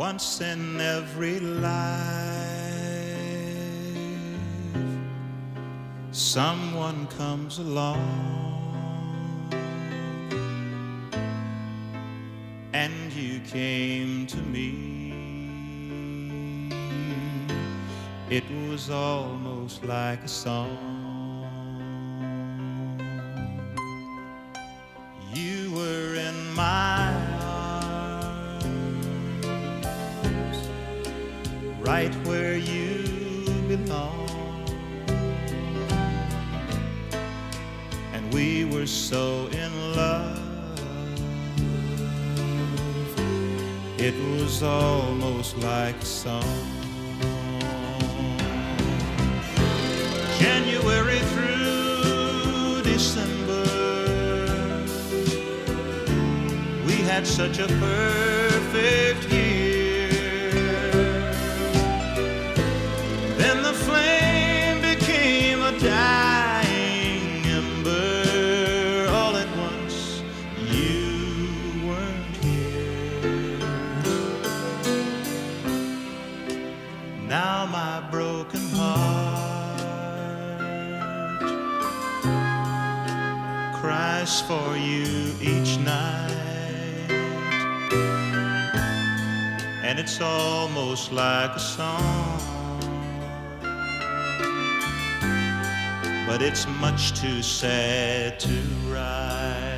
Once in every life, someone comes along, and you came to me. It was almost like a song. You were in my right where you belong, and we were so in love, it was almost like a song. January through December, we had such a perfect year. Dying ember, all at once you weren't here. Now my broken heart cries for you each night, and it's almost like a song, but it's much too sad to write.